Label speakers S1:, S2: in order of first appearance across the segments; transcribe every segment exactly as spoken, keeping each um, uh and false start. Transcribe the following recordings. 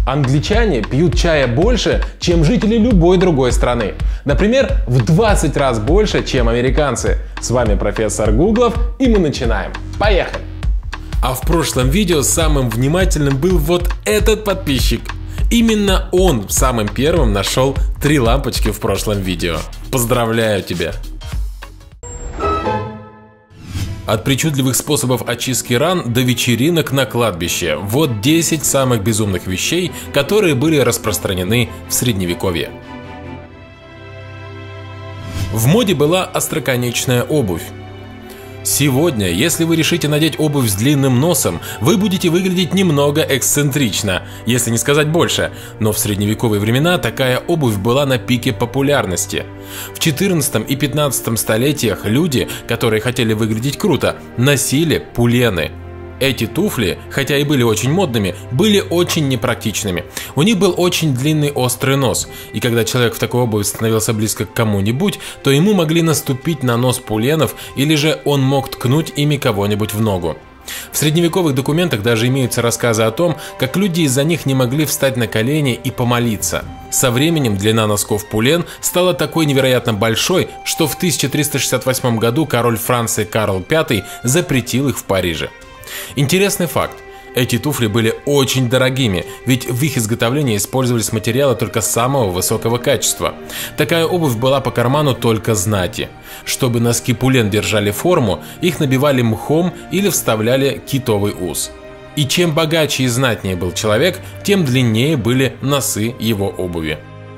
S1: Англичане пьют чая больше, чем жители любой другой страны. Например, в двадцать раз больше, чем американцы. С вами профессор Гуглов, и мы начинаем. Поехали! А в прошлом видео самым внимательным был вот этот подписчик. Именно он самым первым нашел три лампочки в прошлом видео. Поздравляю тебя! От причудливых способов очистки ран до вечеринок на кладбище. Вот десять самых безумных вещей, которые были распространены в Средневековье. В моде была остроконечная обувь. Сегодня, если вы решите надеть обувь с длинным носом, вы будете выглядеть немного эксцентрично, если не сказать больше, но в средневековые времена такая обувь была на пике популярности. В четырнадцатом и пятнадцатом столетиях люди, которые хотели выглядеть круто, носили пулены. Эти туфли, хотя и были очень модными, были очень непрактичными. У них был очень длинный острый нос, и когда человек в такой обуви становился близко к кому-нибудь, то ему могли наступить на нос пуленов, или же он мог ткнуть ими кого-нибудь в ногу. В средневековых документах даже имеются рассказы о том, как люди из-за них не могли встать на колени и помолиться. Со временем длина носков пулен стала такой невероятно большой, что в тысяча триста шестьдесят восьмом году король Франции Карл Пятый запретил их в Париже. Интересный факт. Эти туфли были очень дорогими, ведь в их изготовлении использовались материалы только самого высокого качества. Такая обувь была по карману только знати. Чтобы носки пулен держали форму, их набивали мхом или вставляли китовый ус. И чем богаче и знатнее был человек, тем длиннее были носы его обуви.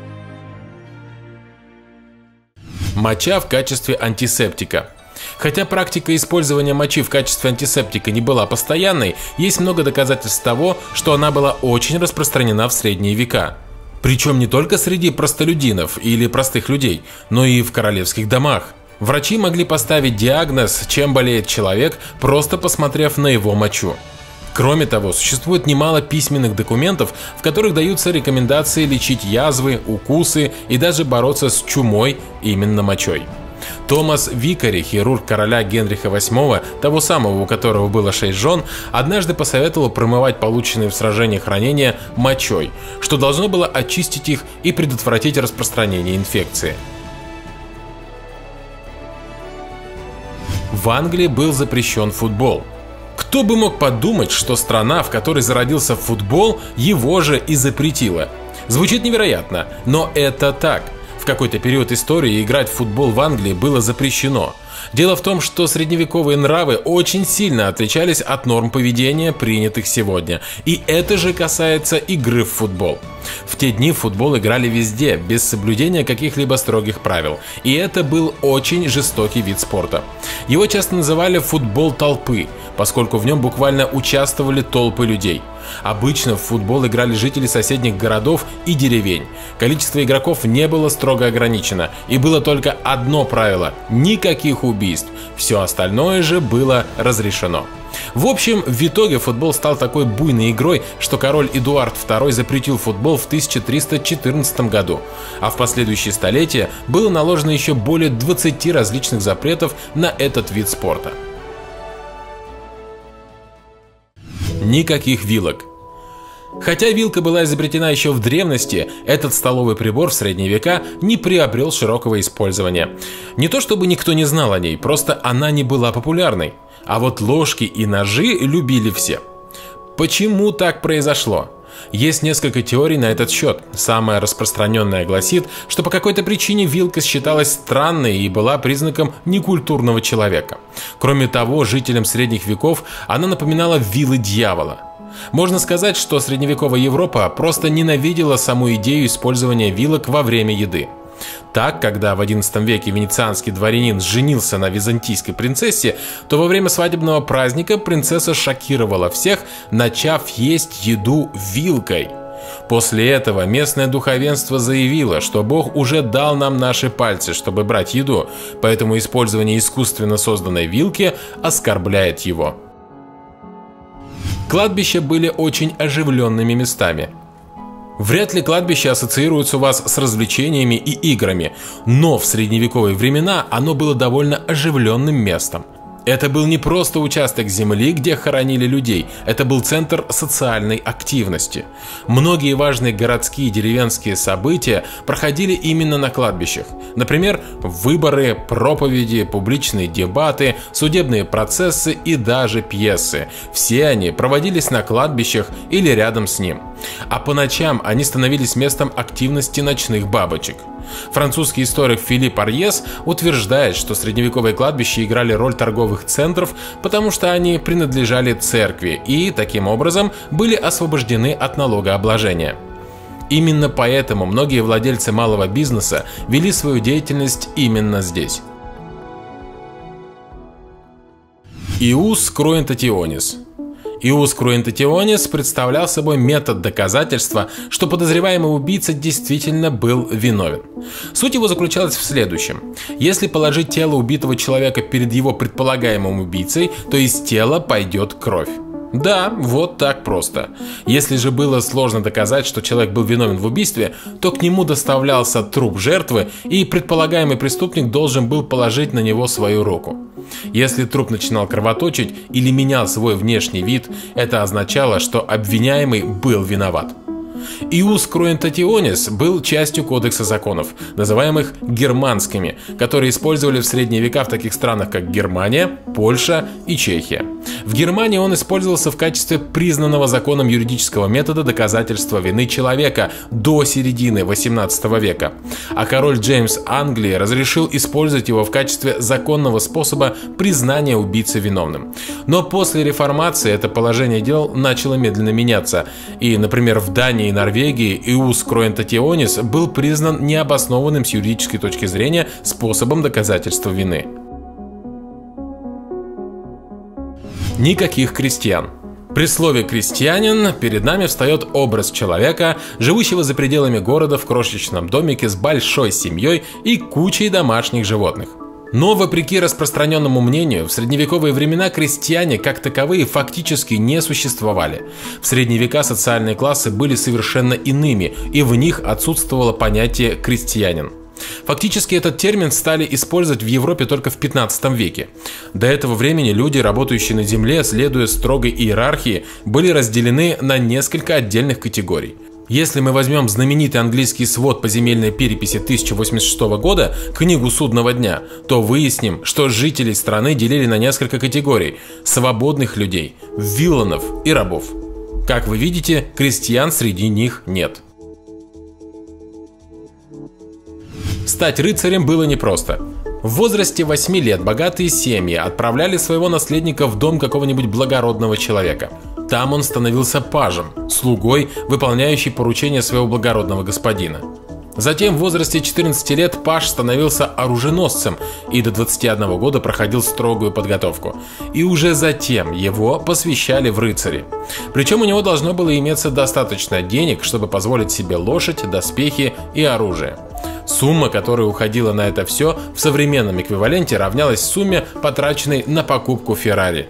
S1: Моча в качестве антисептика. Хотя практика использования мочи в качестве антисептика не была постоянной, есть много доказательств того, что она была очень распространена в средние века. Причем не только среди простолюдинов или простых людей, но и в королевских домах. Врачи могли поставить диагноз, чем болеет человек, просто посмотрев на его мочу. Кроме того, существует немало письменных документов, в которых даются рекомендации лечить язвы, укусы и даже бороться с чумой именно мочой. Томас Викари, хирург короля Генриха восьмого, того самого, у которого было шесть жен, однажды посоветовал промывать полученные в сражениях ранения мочой, что должно было очистить их и предотвратить распространение инфекции. В Англии был запрещен футбол. Кто бы мог подумать, что страна, в которой зародился футбол, его же и запретила. Звучит невероятно, но это так. В какой-то период истории играть в футбол в Англии было запрещено. Дело в том, что средневековые нравы очень сильно отличались от норм поведения, принятых сегодня. И это же касается игры в футбол. В те дни в футбол играли везде, без соблюдения каких-либо строгих правил. И это был очень жестокий вид спорта. Его часто называли «футбол толпы», поскольку в нем буквально участвовали толпы людей. Обычно в футбол играли жители соседних городов и деревень. Количество игроков не было строго ограничено, и было только одно правило – никаких убийств. Все остальное же было разрешено. В общем, в итоге футбол стал такой буйной игрой, что король Эдуард второй запретил футбол в тысяча триста четырнадцатом году, а в последующие столетия было наложено еще более двадцати различных запретов на этот вид спорта. Никаких вилок. Хотя вилка была изобретена еще в древности, этот столовый прибор в средние века не приобрел широкого использования. Не то чтобы никто не знал о ней, просто она не была популярной. А вот ложки и ножи любили все. Почему так произошло? Есть несколько теорий на этот счет. Самая распространенная гласит, что по какой-то причине вилка считалась странной и была признаком некультурного человека. Кроме того, жителям средних веков она напоминала вилы дьявола. Можно сказать, что средневековая Европа просто ненавидела саму идею использования вилок во время еды. Так, когда в одиннадцатом веке венецианский дворянин женился на византийской принцессе, то во время свадебного праздника принцесса шокировала всех, начав есть еду вилкой. После этого местное духовенство заявило, что Бог уже дал нам наши пальцы, чтобы брать еду, поэтому использование искусственно созданной вилки оскорбляет его. Кладбища были очень оживленными местами. Вряд ли кладбище ассоциируется у вас с развлечениями и играми, но в средневековые времена оно было довольно оживленным местом. Это был не просто участок земли, где хоронили людей, это был центр социальной активности. Многие важные городские и деревенские события проходили именно на кладбищах. Например, выборы, проповеди, публичные дебаты, судебные процессы и даже пьесы. Все они проводились на кладбищах или рядом с ним. А по ночам они становились местом активности ночных бабочек. Французский историк Филипп Арьес утверждает, что средневековые кладбища играли роль торговых центров, потому что они принадлежали церкви и, таким образом, были освобождены от налогообложения. Именно поэтому многие владельцы малого бизнеса вели свою деятельность именно здесь. Иус Круентатионис. Иус Круентатионис представлял собой метод доказательства, что подозреваемый убийца действительно был виновен. Суть его заключалась в следующем. Если положить тело убитого человека перед его предполагаемым убийцей, то из тела пойдет кровь. Да, вот так просто. Если же было сложно доказать, что человек был виновен в убийстве, то к нему доставлялся труп жертвы, и предполагаемый преступник должен был положить на него свою руку. Если труп начинал кровоточить или менял свой внешний вид, это означало, что обвиняемый был виноват. Иус Круентатионис был частью кодекса законов, называемых германскими, которые использовали в средние века в таких странах, как Германия, Польша и Чехия. В Германии он использовался в качестве признанного законом юридического метода доказательства вины человека до середины восемнадцатого века, а король Джеймс Англии разрешил использовать его в качестве законного способа признания убийцы виновным. Но после реформации это положение дел начало медленно меняться, и, например, в Дании и Норвегии Иус Круентатионис был признан необоснованным с юридической точки зрения способом доказательства вины. Никаких крестьян. При слове «крестьянин» перед нами встает образ человека, живущего за пределами города в крошечном домике с большой семьей и кучей домашних животных. Но, вопреки распространенному мнению, в средневековые времена крестьяне как таковые фактически не существовали. В средние века социальные классы были совершенно иными, и в них отсутствовало понятие «крестьянин». Фактически этот термин стали использовать в Европе только в пятнадцатом веке. До этого времени люди, работающие на земле, следуя строгой иерархии, были разделены на несколько отдельных категорий. Если мы возьмем знаменитый английский свод по земельной переписи тысяча восемьдесят шестого года, книгу судного дня, то выясним, что жителей страны делили на несколько категорий – свободных людей, вилланов и рабов. Как вы видите, крестьян среди них нет. Стать рыцарем было непросто. В возрасте восьми лет богатые семьи отправляли своего наследника в дом какого-нибудь благородного человека. Там он становился пажем, слугой, выполняющий поручения своего благородного господина. Затем в возрасте четырнадцати лет паж становился оруженосцем и до двадцати одного года проходил строгую подготовку. И уже затем его посвящали в рыцари. Причем у него должно было иметься достаточно денег, чтобы позволить себе лошадь, доспехи и оружие. Сумма, которая уходила на это все, в современном эквиваленте равнялась сумме, потраченной на покупку Феррари.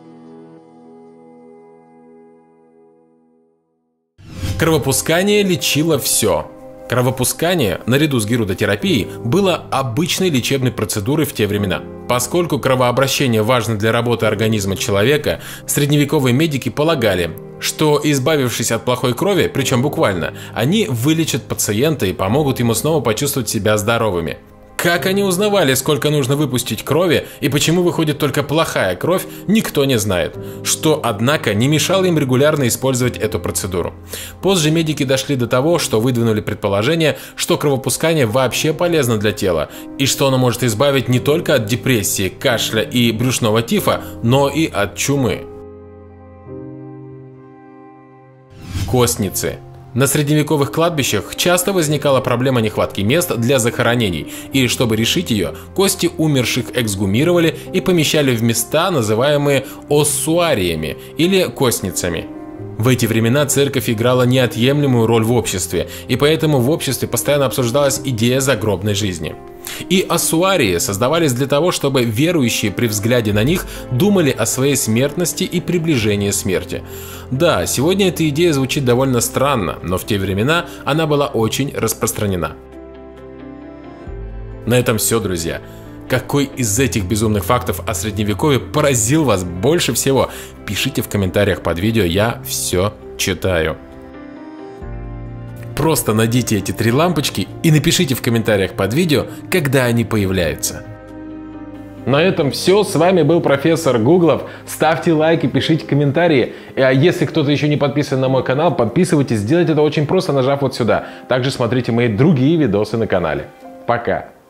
S1: Кровопускание лечило все. Кровопускание, наряду с гирудотерапией, было обычной лечебной процедурой в те времена. Поскольку кровообращение важно для работы организма человека, средневековые медики полагали, что, избавившись от плохой крови, причем буквально, они вылечат пациента и помогут ему снова почувствовать себя здоровыми. Как они узнавали, сколько нужно выпустить крови и почему выходит только плохая кровь, никто не знает. Что, однако, не мешало им регулярно использовать эту процедуру. Позже медики дошли до того, что выдвинули предположение, что кровопускание вообще полезно для тела, и что оно может избавить не только от депрессии, кашля и брюшного тифа, но и от чумы. Костницы. На средневековых кладбищах часто возникала проблема нехватки мест для захоронений, и чтобы решить ее, кости умерших эксгумировали и помещали в места, называемые оссуариями или костницами. В эти времена церковь играла неотъемлемую роль в обществе, и поэтому в обществе постоянно обсуждалась идея загробной жизни. И оссуарии создавались для того, чтобы верующие при взгляде на них думали о своей смертности и приближении смерти. Да, сегодня эта идея звучит довольно странно, но в те времена она была очень распространена. На этом все, друзья. Какой из этих безумных фактов о средневековье поразил вас больше всего? Пишите в комментариях под видео, я все читаю. Просто найдите эти три лампочки и напишите в комментариях под видео, когда они появляются. На этом все. С вами был профессор Гуглов. Ставьте лайки, пишите комментарии. А если кто-то еще не подписан на мой канал, подписывайтесь. Сделать это очень просто, нажав вот сюда. Также смотрите мои другие видосы на канале. Пока!